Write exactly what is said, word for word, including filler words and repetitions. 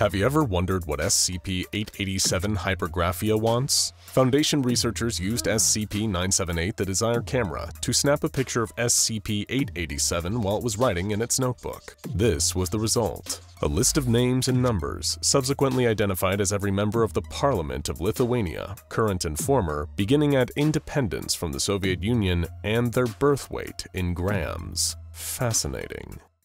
Have you ever wondered what S C P eight eighty-seven hypergraphia wants? Foundation researchers used S C P nine seventy-eight, the Desire camera, to snap a picture of S C P eight eighty-seven while it was writing in its notebook. This was the result. A list of names and numbers, subsequently identified as every member of the Parliament of Lithuania, current and former, beginning at independence from the Soviet Union, and their birth weight in grams. Fascinating.